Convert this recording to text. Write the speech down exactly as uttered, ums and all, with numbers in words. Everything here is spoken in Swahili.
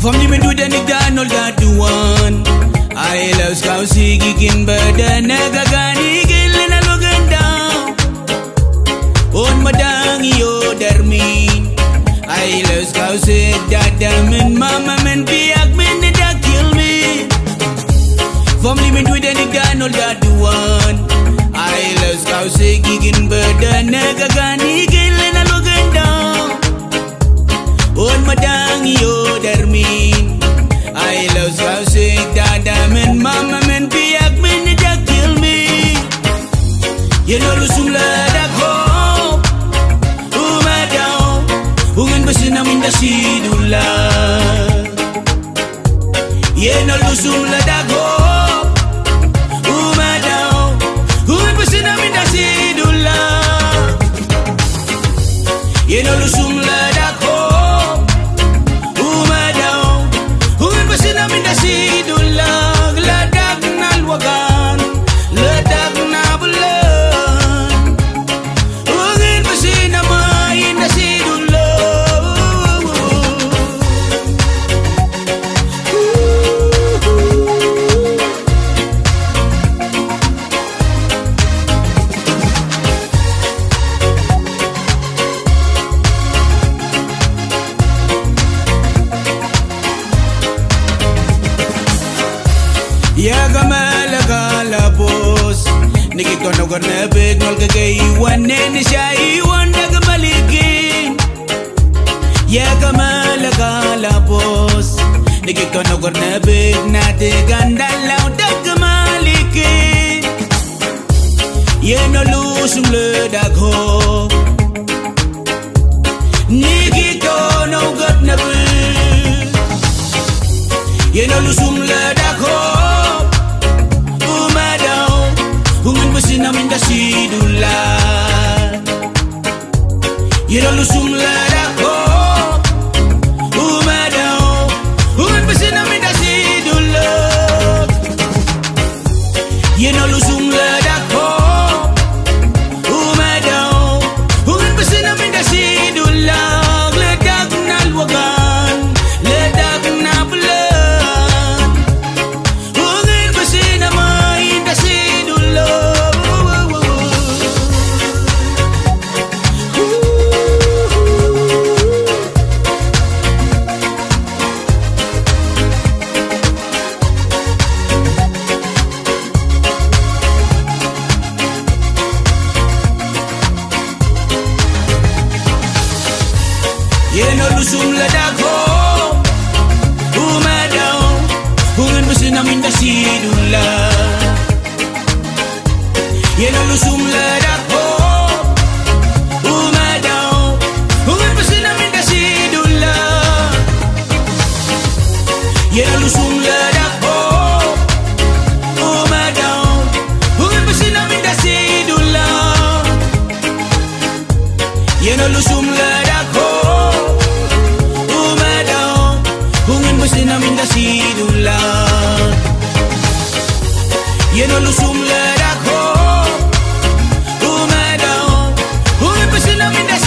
Family me do the nigga no got the one. I love scout sigi kin bada naga gani gilna logan down. On madang yo darmin. I love scout say dada men mama men biak men da kill me. Family me do the nigga no got the one. I love scout sigi kin bada naga gani gilna logan down. On madang yo darmin. I love how sick dada men mama men biak men da kill me. You know lusum la da ko. Uma down. Ungen basina min da sidula. You know lusum la da ko. Uma down. Ungen basina min da sidula. You know lusum la da ko. Sinamin da sidulag, ladag na alwagan, ladag na bulan. Ungin pa sinamayin da sidulag. Ya gamala gala boss Niki kono korne big nol ke gay one ne sha iwan dag malikin Ya gamala gala boss Niki kono korne big na te gandala dag malikin Ye no lusum le dag ho Niki kono korne big Ye no lusum le dag ho Sinamin da sidula Yero lusum la da ko Umadao Uman pa sinamin da sidula Yero lusum la da ko Umadao Uman pa sinamin da sidula Ledak na alwagan Ledak na bulan Uman pa sinamin da sidula Yeno lusum la dako Umadao Ungan basinamin da sidula Yeno lusum la dako Umadao Ungan basinamin da sidula Yeno lusum la dako Umadao Ungan basinamin da sidula Yeno lusum la dako Sinamin da sidula Yeno lusum la dako Umadao Uman pa sinamin da